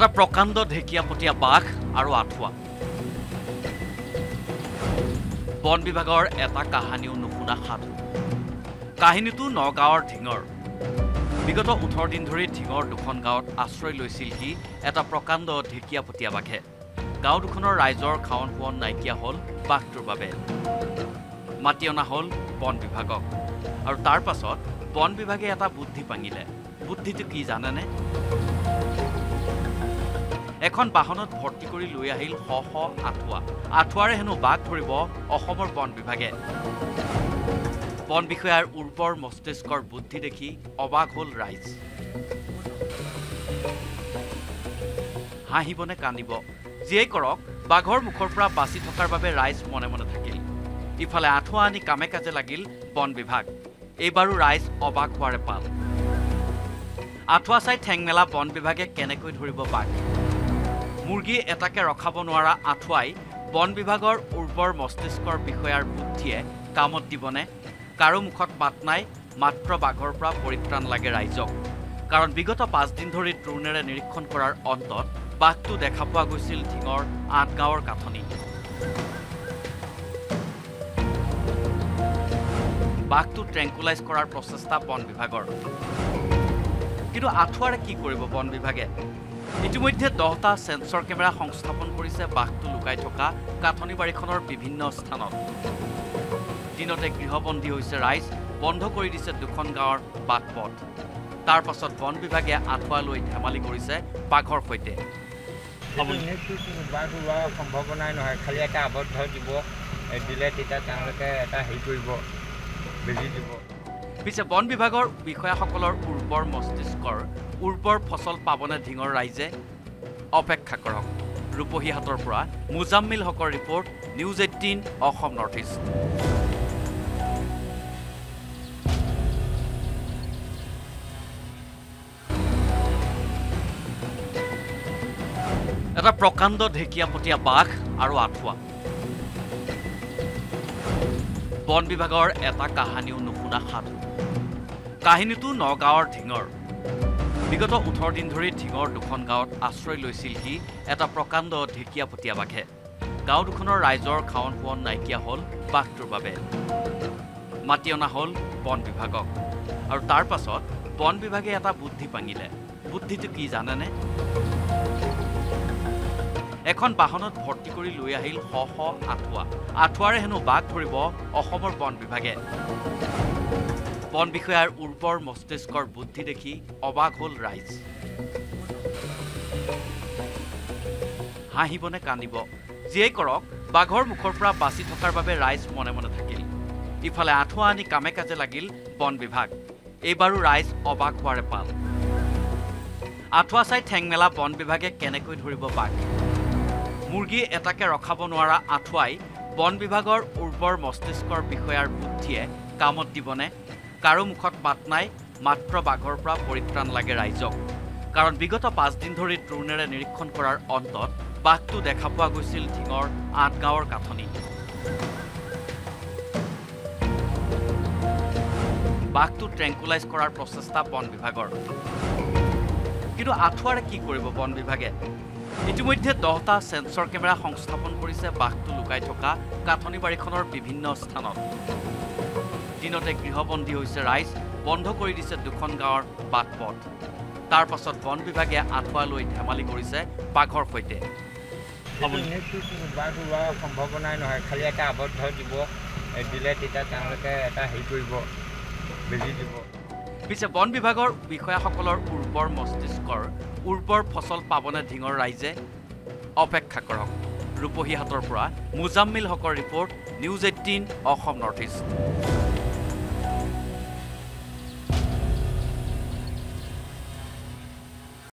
এটা প্ৰকাণ্ড ঢেকিয়াপতীয়া বাঘ আৰু আঠুৱা বন বিভাগৰ এটা কাহিনীও নুশুনা সাধু কাহিনীটো নগাঁৱৰ ঢিঙৰ বিগত 18 দিন ধৰি ঢিঙৰ দুখন গাঁৱত আশ্ৰয় লৈছিল কি এটা প্ৰকাণ্ড ঢেকিয়াপতীয়া বাঘে গাঁও দুখনৰ ৰাইজৰ খাৱন পোৱন নাইকিয়া হ'ল বাঘটোৰ বাবে মাতি অনা হ'ল বন বিভাগক আৰু তাৰ পাছত বন বিভাগে এটা বুদ্ধি পাঙিলে বুদ্ধিটো কি জানেনে এখন বাহনত ভৰ্তি কৰি লৈ আহিল শ আঠুৱাৰে হেনো বাঘ ধৰিব অসমৰ বন বিভাগে বন বিষয়াৰ উৰ্বৰ মস্তিষ্কৰ বুদ্ধি দেখি অবাক হ'ল ৰাইজ হাঁহিবনে কান্দিব যিয়েই কৰক বাঘৰ মুখৰ পৰা বাচি থকাৰ বাবে ৰাইজ মনে মনে থাকিল ইফালে আঠুৱা আনি কামে কাজে লাগিল বন বিভাগ এইবাৰো ৰাইজ অবাক হোৱাৰে পাল আঠুৱা চাই ঠেং মেলা বন বিভাগে কেনেকৈ ধৰিব বাঘ মুৰ্গী এটাকে ৰখাব নোৱাৰা আঠুৱাই বন বিভাগৰ উৰ্বৰ মস্তিষ্কৰ বিষয়াৰ বুদ্ধিয়ে কামত দিবনে কাৰো মুখত মাত নাই মাত্ৰ বাঘৰ পৰা পৰিত্ৰাণ লাগে ৰাইজক কাৰণ বিগত 5 দিন ধৰি ড্ৰোনেৰে নিৰীক্ষণ কৰাৰ অন্তত বাঘটো দেখা পোৱা গৈছিল ঢিঙৰ 8 গাঁৱৰ কাঠনি বাঘটো ট্ৰেংকুলাইজ কৰাৰ প্ৰচেষ্টা বন বিভাগৰ কিন্তু আঠুৱাৰে কি কৰিব বন বিভাগে ইতিমধ্যে 10টা সেন্সৰ কেমেৰা সংস্থাপন কৰিছে বাঘটো লুকাই থকা কাঠনিবাৰীখনৰ বিভিন্ন স্থানত দিনতে গৃহবন্দী হৈছে ৰাইজ বন্ধ কৰি দিছে দুখন গাঁৱৰ বাটপথ তাৰ পাছত বন বিভাগে আঠুৱা লৈ ধেমালি কৰিছে বাঘৰ সৈতে বাঘ ওলোৱাৰ সম্ভাৱনাই নহয় খালি এটা আবদ্ধ দিব দিলে তেতিয়া তেওঁলোকে এটা হেৰি কৰিব বেজি দিব পিছে বন বিভাগৰ বিষয়াসকলৰ উৰ্বৰ মস্তিষ্কৰ উৰ্বৰ ফচল পাবনে ঢিঙৰ ৰাইজে অপেক্ষা কৰক ৰূপহীহাটৰ পৰা মুজাম্মিল হকৰ report news 18 Assam north east এটা প্ৰকাণ্ড ঢেকিয়াপতীয়া বাঘ আৰু আঠুৱা বন বিভাগৰ এটা কাহিনীও নুশুনা সাধু কাহিনীটো নগাঁৱৰ ঢিঙৰ বিগত 18 দিন ধৰি ঢিঙৰ দুখন গাঁৱত আশ্ৰয় লৈছিল কি এটা প্ৰকাণ্ড ঢেকিয়াপতীয়া বাঘে গাঁও দুখনৰ ৰাইজৰ খাৱন পোৱন নাইকিয়া হ'ল বাঘটোৰ বাবে মাতি অনা হ'ল বন বিভাগক আৰু তাৰ পাছত বন বিভাগে এটা বুদ্ধি পাঙিলে বুদ্ধিটো কি জানেনে এখন বাহনত ভৰ্তি কৰি লৈ আহিল শ আঠুৱাৰে হেনো বাঘ ধৰিব অসমৰ বন বিভাগে বন বিষয়াৰ উৰ্বৰ মস্তিষ্কৰ বুদ্ধি দেখি অবাক হ'ল ৰাইজ হাঁহিবনে কান্দিব যিয়েই কৰক বাঘৰ মুখৰ পৰা বাচি থকাৰ বাবে ৰাইজ মনে মনে থাকিল ইফালে আঠুৱা আনি কামে কাজে লাগিল বন বিভাগ এইবাৰো ৰাইজ অবাক হোৱাৰে পাল আঠুৱা চাই ঠেং মেলা বন বিভাগে কেনেকৈ ধৰিব বাঘ মুৰ্গী এটাকে ৰখাব নোৱাৰা আঠুৱাই বন বিভাগৰ উৰ্বৰ মস্তিষ্কৰ বিষয়াৰ বুদ্ধিয়ে কামত দিবনে কাৰো মুখত মাত নাই মাত্ৰ বাঘৰ পৰা পৰিত্ৰাণ লাগে ৰাইজক কাৰণ বিগত 5 দিন ধৰি ড্ৰোনেৰে নিৰীক্ষণ কৰাৰ অন্তত বাঘটো দেখা পোৱা গৈছিল ঢিঙৰ 8 গাঁৱৰ কাঠনি বাঘটো ট্ৰেংকুলাইজ কৰাৰ প্ৰচেষ্টা বন বিভাগৰ কিন্তু আঠুৱাৰে কি কৰিব বন বিভাগে ইতিমধ্যে 10টা সেন্সৰ কেমেৰা সংস্থাপন কৰিছে বাঘটো লুকাই থকা কাঠনিবাৰীখনৰ বিভিন্ন স্থানত দিনতে গৃহবন্দী হৈছে ৰাইজ বন্ধ কৰি দিছে দুখন গাঁৱৰ বাটপথ তাৰ পাছত বন বিভাগে আঠুৱা লৈ ধেমালি কৰিছে বাঘৰ সৈতে বাঘ ওলোৱাৰ সম্ভাৱনাই নহয় খালি এটা আবদ্ধ দিব দিলে তেতিয়া তেওঁলোকে এটা হেৰি কৰিব বেজি দিব পিছে বন বিভাগৰ বিষয়াসকলৰ উৰ্বৰ মস্তিষ্কৰ উৰ্বৰ ফচল পাবনে ঢিঙৰ ৰাইজে অপেক্ষা কৰক ৰূপহীহাটৰ পৰা মুজাম্মিল হকৰ report news 18 Assam north east